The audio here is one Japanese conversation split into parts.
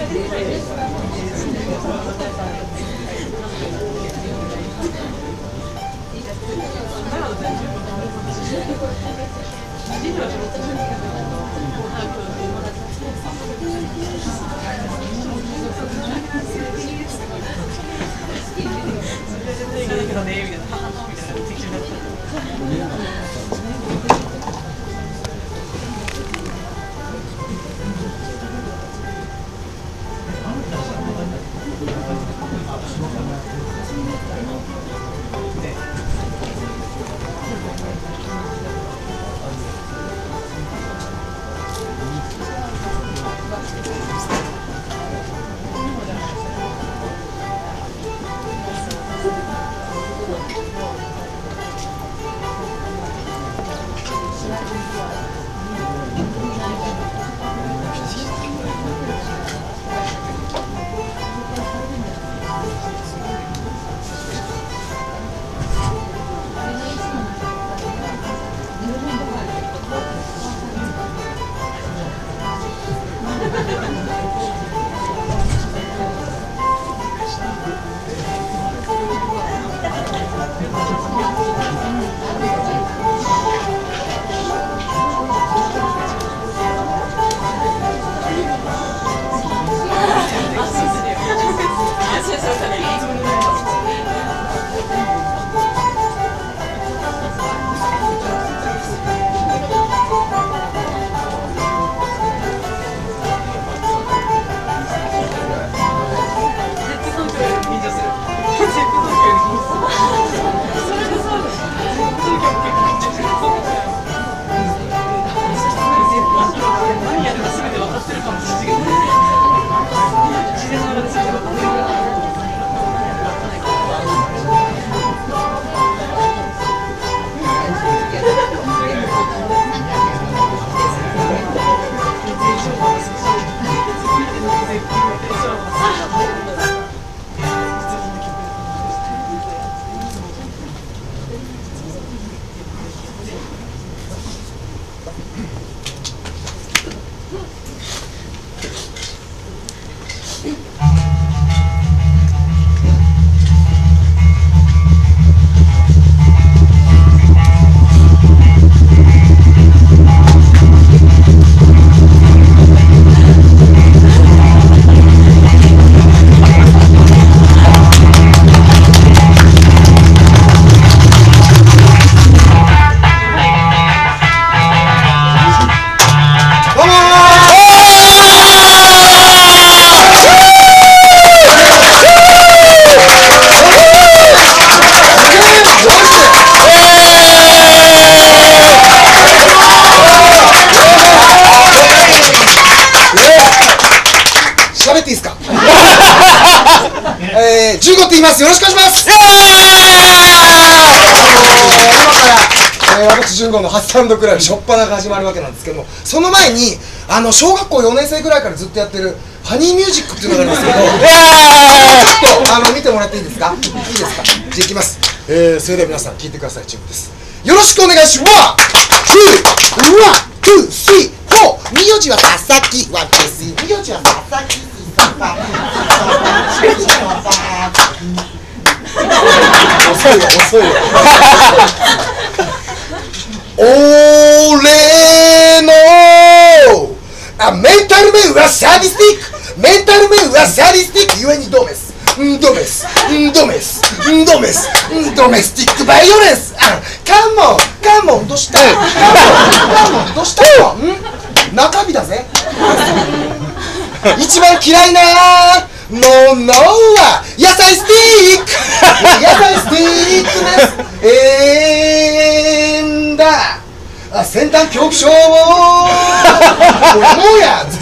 っていいですか15って言います。よろしくお願いします。今から、私15の初サウンドクラブ初っ端が始まるわけなんですけども、その前に小学校4年生ぐらいからずっとやってるファニーミュージックっていうのがあるんですけど、ちょっと見てもらっていいですか。いいですか。じゃあいきます。それでは皆さん聞いてください。チームです。よろしくお願いします。ワン、ツー、スリー、フォー。名字は佐々木。ワン、ツー、スリー。名字は佐々木。遅いよ、遅いよ。俺のメンタル面はサディスティック。メンタル面はサディスティック。ゆえにドメス。ドメス、ドメス、ドメス、ドメスティックバイオレンス。カモン、カモン、どうした？カモン、どうしたの？中身だぜ。一番嫌いなものは野菜スティック。野菜スティックです。だ。先端恐怖症をもうや。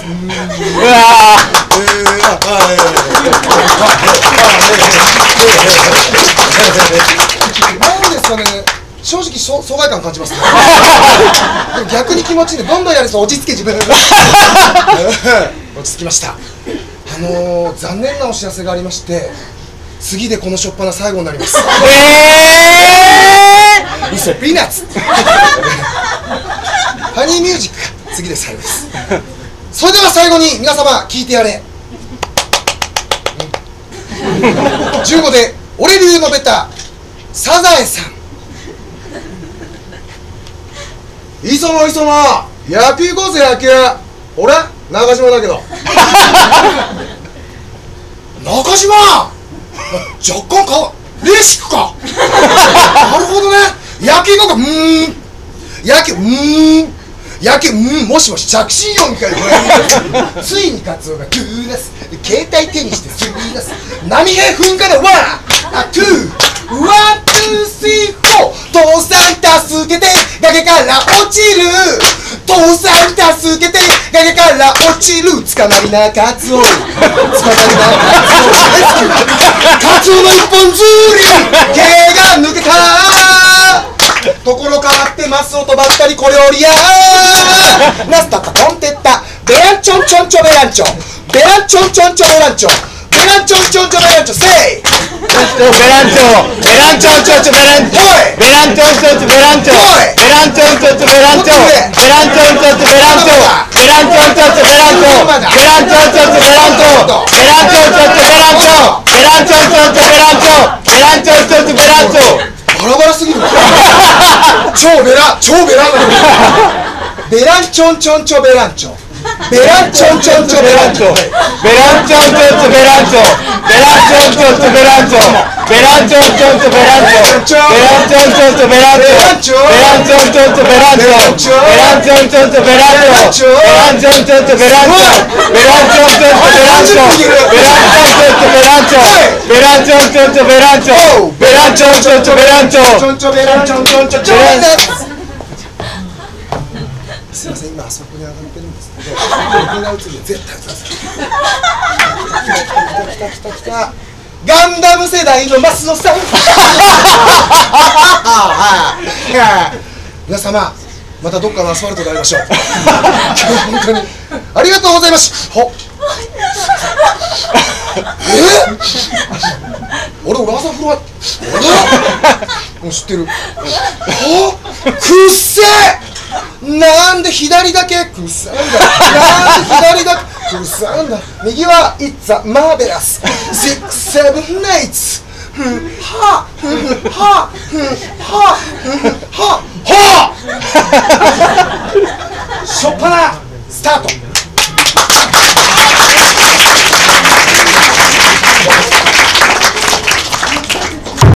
なんですかね、正直疎外感感じますね。逆に気持ちいいね。どんどんやると落ち着け自分。落ち着きました。残念なお知らせがありまして、次でこの初っ端最後になります。嘘、ピーナッツ。ハニーミュージック次で最後です。それでは最後に皆様聞いてやれ。 15で俺流のベタサザエさん。磯野野球行こうぜ野球。俺中島だけど中島若干レーシックかなるほどね。野球行こうか。野球もしもし着信音かよこれついにカツオがグー出す携帯手にしてスー出す波平噴火でワンツースリーフォー父さん助けて崖から落ちる父さん助けて崖から落ちる捕まりなカツオ捕まりなカツオの一本釣り毛が抜けたところ変わってマスオとばったり小料理屋ナスタタポンテッタベランチョンチョンチョベランチョベランチョンチョンチョベランチョベランチョンチョンチョベランチョせいベランチョンチョンチョベランチョベランチョンチョンチョベランチョベランチョンチョンチョベランチョベランチョンチョンチョベランチョベランチョンチョンチョベランチョベランチョンチョンチョベランチョベランチョンチョンチョベランチョベランチョンチョンチョベランチョベランチョンチョンチョベランチョバラバラすぎる超ベラベランチョンチョンチョベランチョベランチョンチョンチョベランチョベランチョンチョンチョベランチョベランチョンチョンチョベランチョベランチョンチョンチョベランチョベランチョンチョンチョベランチョベランチョンチョンチョベランチョベランチョンチョンチョベランチョベランチョンチョンチョベランチョベランチョンチョンチョベランチョベランチョンチョンチョベランチョベランチョンチョンチョベランチョベランチョンチョンチョベランチョチョンチョベランチョンチョンチョチョンすいません今あそこに上がってるんですけど僕が映る絶対映らせ来たガンダム世代のマスオさん皆様またどっかのアスファルトで会いましょう今日本当にありがとうございます俺朝風呂入もう知ってるくっせーなんで左だけくっさんだなんで左だけくっさんだ右はIt's a marvelous 6-7 nights はしょっぱなスタート